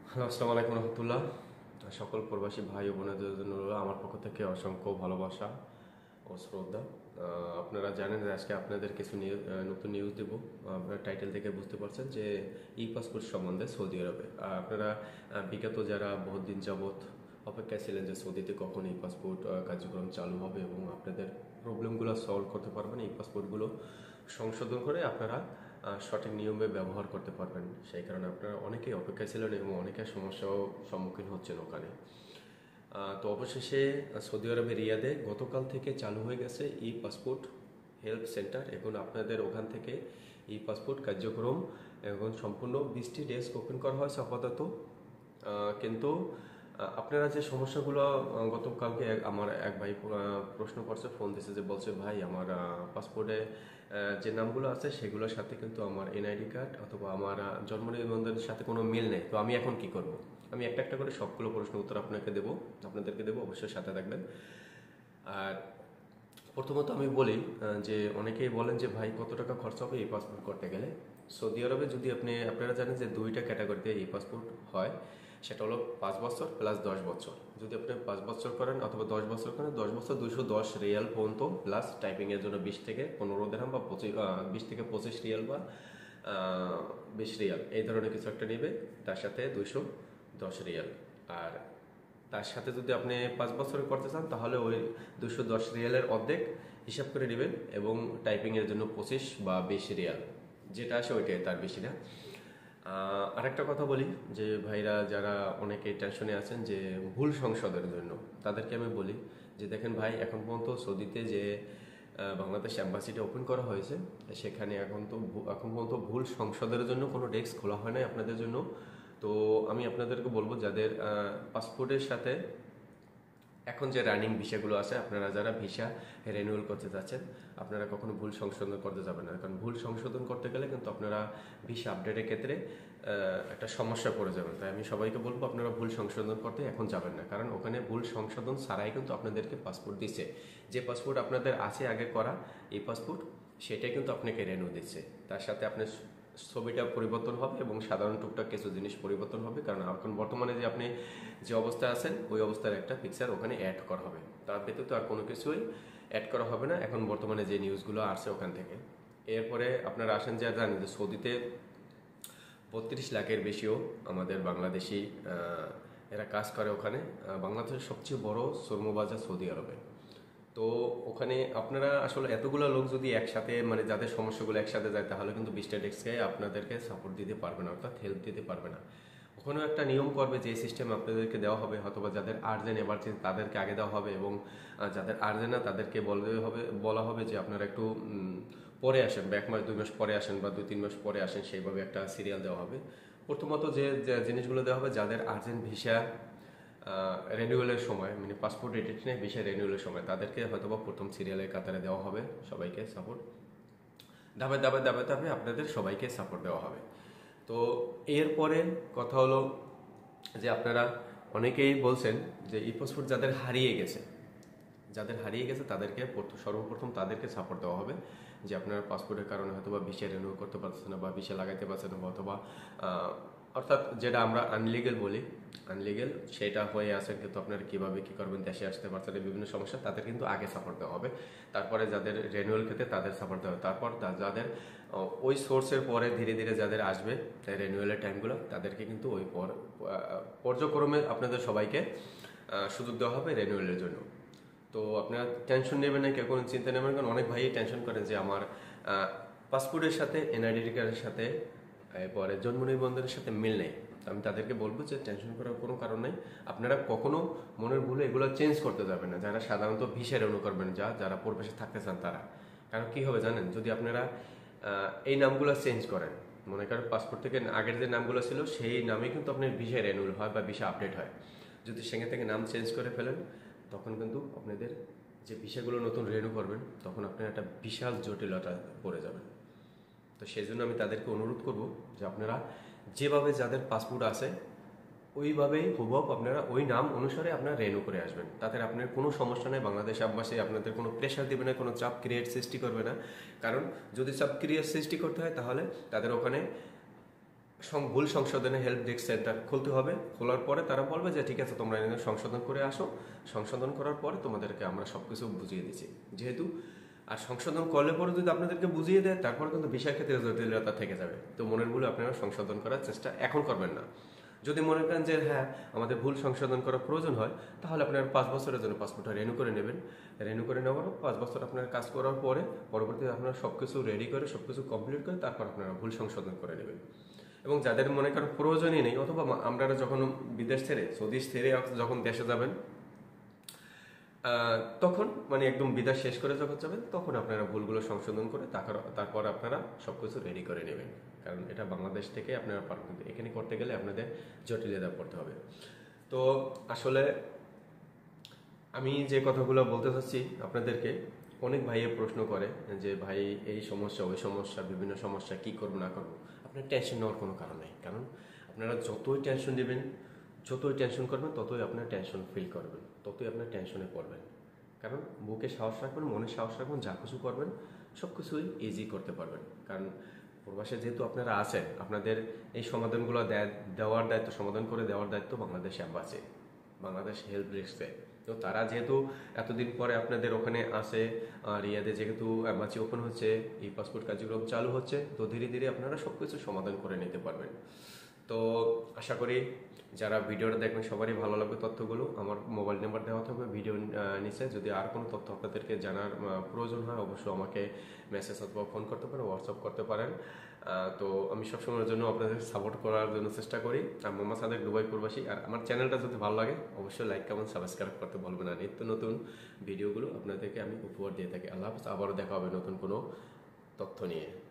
Hello, আসসালামু আলাইকুম রহমতুল্লাহ। সকল প্রবাসী ভাই ও বোনেদের জন্য রইলো আমার পক্ষ থেকে অসংখ্য ভালোবাসা ও শ্রদ্ধা। আপনারা জানেন যে আজকে আপনাদের কিছু নতুন নিউজ দেব। আপনারা টাইটেল থেকে বুঝতে পারছেন যে ই পাসপোর্ট সম্বন্ধে সৌদি আরবে আপনারা বিগত যারা বহুত দিন যাবৎ অপেক্ষায় ছিলেন যে সৌদিতে কখন এই পাসপোর্ট কার্যক্রম চালু হবে এবং আপনাদের প্রবলেমগুলো সলভ করতে পারবেন, এই পাসপোর্টগুলো সংশোধন করে আপনারা সঠিক নিয়মে ব্যবহার করতে পারবেন। সেই কারণে আপনারা অনেকেই অপেক্ষায় ছিলেন এবং অনেকের সমস্যাও সম্মুখীন হচ্ছেন ওখানে। তো অবশেষে সৌদি আরবের রিয়াদে গতকাল থেকে চালু হয়ে গেছে ই পাসপোর্ট হেল্প সেন্টার। এখন আপনাদের ওখান থেকে ই পাসপোর্ট কার্যক্রম এখন সম্পূর্ণ 20টি ডেস্ক ওপেন করা হয়েছে আপাতত। কিন্তু আপনারা যে সমস্যাগুলো গতকালকে আমার এক ভাই প্রশ্ন করছে, ফোন দিয়েছে, যে বলছে ভাই আমার পাসপোর্টে যে নামগুলো আছে সেগুলোর সাথে কিন্তু আমার এনআইডি কার্ড অথবা আমার জন্ম নিবন্ধনের সাথে কোনো মিল নেই, তো আমি এখন কি করব। আমি একটা একটা করে সবগুলো প্রশ্ন উত্তর আপনাদেরকে দেবো, অবশ্যই সাথে থাকবেন। আর প্রথমত আমি বলি যে অনেকেই বলেন যে ভাই কত টাকা খরচ হবে এই পাসপোর্ট করতে গেলে। সৌদি আরবে যদি আপনারা জানেন যে দুইটা ক্যাটাগরিতে এই পাসপোর্ট হয়, সেটা হলো 5 বছর প্লাস 10 বছর। যদি আপনি 5 বছর করেন অথবা 10 বছর করেন, 10 বছর 210 রিয়াল পর্যন্ত, প্লাস টাইপিংয়ের জন্য 20 থেকে 15 দিরহাম বা 20 থেকে 25 রিয়াল বা 20 রিয়াল এই ধরনের কিছু একটা নেবে, তার সাথে 210 রিয়াল। আর তার সাথে যদি আপনি 5 বছরে করতে চান তাহলে ওই 210 রিয়ালের অর্ধেক হিসাব করে নেবেন এবং টাইপিংয়ের জন্য 25 বা 20 রিয়াল যেটা আসে ওইটাই, তার বেশি না। আরেকটা কথা বলি যে ভাইরা যারা অনেকে টেনশনে আছেন যে ভুল সংশোধনের জন্য, তাদেরকে আমি বলি যে দেখেন ভাই, এখন পর্যন্ত সৌদিতে যে বাংলাদেশ অ্যাম্বাসিটা ওপেন করা হয়েছে সেখানে এখন পর্যন্ত ভুল সংশোধনের জন্য কোনো ডেস্ক খোলা হয় নাই আপনাদের জন্য। তো আমি আপনাদেরকে বলবো যাদের পাসপোর্টের সাথে এখন যে রানিং ভিসাগুলো আছে, আপনারা যারা ভিসা রিনিউয়াল করতে যাচ্ছেন, আপনারা কখনো ভুল সংশোধন করতে যাবেন না, কারণ ভুল সংশোধন করতে গেলে কিন্তু আপনারা ভিসা আপডেটের ক্ষেত্রে একটা সমস্যা পড়ে যাবেন। তাই আমি সবাইকে বলবো আপনারা ভুল সংশোধন করতে এখন যাবেন না, কারণ ওখানে ভুল সংশোধন ছাড়াই কিন্তু আপনাদেরকে পাসপোর্ট দিচ্ছে। যে পাসপোর্ট আপনাদের আছে আগে করা এই পাসপোর্ট, সেটাই কিন্তু আপনাকে রিনিউ দিচ্ছে। তার সাথে আপনার ছবিটা পরিবর্তন হবে এবং সাধারণ টুকটাক কিছু জিনিস পরিবর্তন হবে, কারণ এখন বর্তমানে যে আপনি যে অবস্থায় আছেন ওই অবস্থার একটা পিকচার ওখানে অ্যাড করা হবে। তার ব্যতীত আর কোনো কিছুই অ্যাড করা হবে না এখন বর্তমানে যে নিউজগুলো আসছে ওখান থেকে। এরপরে আপনারা আসেন যে জানেন যে সৌদিতে 32 লাখের বেশিও আমাদের বাংলাদেশি এরা কাজ করে ওখানে। বাংলাদেশের সবচেয়ে বড় শ্রমবাজার সৌদি আরবে। তো ওখানে আপনারা আসলে এতগুলো লোক যদি একসাথে, মানে যাদের সমস্যাগুলো একসাথে যায়, তাহলে কিন্তু 20টা ডেস্কে আপনাদেরকে সাপোর্ট দিতে পারবে না, অর্থাৎ হেল্প দিতে পারবে না। ওখানেও একটা নিয়ম করবে যে সিস্টেম আপনাদেরকে দেওয়া হবে, অথবা যাদের আর্জেন্ট এমার্জেন্সি তাদেরকে আগে দেওয়া হবে এবং যাদের আর্জেন্ট না তাদেরকে বলা হবে যে আপনারা একটু পরে আসেন, বা 1 মাস 2 মাস পরে আসেন বা 2-3 মাস পরে আসেন, সেইভাবে একটা সিরিয়াল দেওয়া হবে। প্রথমত যে জিনিসগুলো দেওয়া হবে, যাদের আর্জেন্ট ভিসা রেনিউয়ালের সময়, মানে পাসপোর্ট রিটেকশনে ভিসা রেনিউয়ালের সময়, তাদেরকে হয়তোবা প্রথম সিরিয়ালের কাতারে দেওয়া হবে সবাইকে সাপোর্ট। ধাপে ধাপে ধাপে ধাপে আপনাদের সবাইকে সাপোর্ট দেওয়া হবে। তো এরপরে কথা হলো যে আপনারা অনেকেই বলছেন যে ই পাসপোর্ট যাদের হারিয়ে গেছে তাদেরকে সর্বপ্রথম তাদেরকে সাপোর্ট দেওয়া হবে, যে আপনার পাসপোর্টের কারণে হয়তো বা ভিসা রিনিউ করতে পারছেন না বা ভিসা লাগাইতে পারছেন না, অথবা অর্থাৎ যেটা আমরা আনলিগেল বলি, আনলিগেল সেটা হয়ে আছে, কিন্তু আপনারা কিভাবে কি করবেন, দেশে আসতে পারছেন বিভিন্ন সমস্যা, তাদের কিন্তু আগে সাপোর্ট দেওয়া হবে। তারপরে যাদের রেনুয়াল ক্ষেত্রে তাদের সাপোর্ট দেওয়া হবে। তারপর যাদের ওই সোর্সের পরে ধীরে ধীরে যাদের আসবে রেনুয়ালের টাইমগুলো, তাদেরকে কিন্তু ওই পর্যায়ক্রমে আপনাদের সবাইকে সুযোগ দেওয়া হবে রেনুয়ালের জন্য। তো আপনারা টেনশন নেবেন না, কেউ কোনো চিন্তা নেবেন, কারণ অনেক ভাই টেনশন করেন যে আমার পাসপোর্টের সাথে এনআইডি কার্ডের সাথে এরপরে জন্ম নিবন্ধনের সাথে মিল নেই। আমি তাদেরকে বলবো যে টেনশন করার কোনো কারণ নেই। আপনারা কখনো মনের ভুলে এগুলো চেঞ্জ করতে যাবেন না, যারা সাধারণত ভিসা রিনিউ করবেন, যারা প্রবাসে থাকতে চান তারা। কারণ কি হবে জানেন, যদি আপনারা এই নামগুলো চেঞ্জ করেন, মনে করেন পাসপোর্ট থেকে আগের যে নামগুলো ছিল সেই নামে কিন্তু আপনার ভিসা রিনিউয়াল হয় বা ভিসা আপডেট হয়। যদি সেখান থেকে নাম চেঞ্জ করে ফেলেন, তখন কিন্তু আপনাদের যে ভিসাগুলো নতুন রিনিউ করবেন, তখন আপনার একটা বিশাল জটিলতা পড়ে যাবেন। তো সেই জন্য আমি তাদেরকে অনুরোধ করব যে আপনারা যেভাবে যাদের পাসপোর্ট আছে ওইভাবেই হুবহু আপনারা ওই নাম অনুসারে আপনারা রিনিউ করে আসবেন, তাতে আপনার কোনো সমস্যা নেই। বাংলাদেশ আব্বাসে আপনাদের কোনো প্রেশার দেবে না, কোনো চাপ ক্রিয়েট সৃষ্টি করবে না। কারণ যদি চাপ ক্রিয়েট সৃষ্টি করতে হয় তাহলে তাদের ওখানে ভুল সংশোধনে হেল্প ডেস্ক সেন্টার খুলতে হবে। খোলার পরে তারা বলবে যে ঠিক আছে তোমরা এখানে সংশোধন করে আসো, সংশোধন করার পরে তোমাদেরকে আমরা সব কিছু বুঝিয়ে দিচ্ছি। যেহেতু আর সংশোধন করলে পরে যদি আপনাদেরকে বুঝিয়ে দেয়, তারপরে কিন্তু ভিসার ক্ষেত্রে জটিলতা থেকে যাবে। তো মনের ভুলে আপনারা সংশোধন করার চেষ্টা এখন করবেন না। যদি মনে করেন যে হ্যাঁ আমাদের ভুল সংশোধন করার প্রয়োজন হয়, তাহলে আপনারা 5 বছরের জন্য পাসপোর্টটা রেনু করে নেবেন। রেনু করে নেওয়ার 5 বছর আপনার কাজ করার পরে পরবর্তীতে আপনারা সব কিছু রেডি করে সব কিছু কমপ্লিট করে তারপর আপনারা ভুল সংশোধন করে নেবেন। এবং যাদের মনে করেন প্রয়োজনই নেই, অথবা আপনারা যখন বিদেশ ছেড়ে স্বদেশ ছেড়ে যখন দেশে যাবেন, তখন মানে একদম বিদায় শেষ করে যখন যাবেন, তখন আপনারা ভুলগুলো সংশোধন করে তারপর আপনারা সব কিছু রেডি করে নেবেন। কারণ এটা বাংলাদেশ থেকে আপনারা পারবেন, এখানে করতে গেলে আপনাদের জটিলতা পড়তে হবে। তো আসলে আমি যে কথাগুলো বলতে চাচ্ছি আপনাদেরকে, অনেক ভাইয়ে প্রশ্ন করে যে ভাই এই সমস্যা ওই সমস্যা বিভিন্ন সমস্যা কি করবো না করবো। আপনার টেনশন নেওয়ার কোনো কারণ নেই। কারণ আপনারা যতই টেনশন নেবেন, যতই টেনশন করবেন, ততই আপনার টেনশন ফিল করবেন, ততই আপনার টেনশনে পড়বেন। কারণ বুকে সাহস রাখবেন, মনে সাহস রাখবেন, যা কিছু করবেন সব কিছুই ইজি করতে পারবেন। কারণ প্রবাসে যেহেতু আপনারা আছেন, আপনাদের এই সমাধানগুলো দেওয়ার দায়িত্ব, সমাধান করে দেওয়ার দায়িত্ব বাংলাদেশ অ্যাম্বাসি, বাংলাদেশ হেল্প ডেস্কে। তো তারা যেহেতু এতদিন পরে আপনাদের ওখানে আসে, রিয়াদে যেহেতু অ্যাম্বাসি ওপেন হচ্ছে, এই পাসপোর্ট কার্যক্রম চালু হচ্ছে, তো ধীরে ধীরে আপনারা সব কিছু সমাধান করে নিতে পারবেন। তো আশা করি যারা ভিডিওটা দেখবেন সবারই ভালো লাগবে তথ্যগুলো। আমার মোবাইল নাম্বার দেওয়া থাকবে ভিডিও নিচে। যদি আর কোনো তথ্য আপনাদেরকে জানার প্রয়োজন হয়, অবশ্যই আমাকে মেসেজ অথবা ফোন করতে পারেন, হোয়াটসঅ্যাপ করতে পারেন। তো আমি সবসময়ের জন্য আপনাদের সাপোর্ট করার জন্য চেষ্টা করি। আর মোহাম্মদ সাদেক, দুবাই প্রবাসী। আর আমার চ্যানেলটা যদি ভালো লাগে অবশ্যই লাইক কমেন্ট সাবস্ক্রাইব করতে বলবেন না। নিত্য নতুন ভিডিওগুলো আপনাদেরকে আমি উপহার দিয়ে থাকি। আল্লাহ হাফেজ। আবারও দেখা হবে নতুন কোনো তথ্য নিয়ে।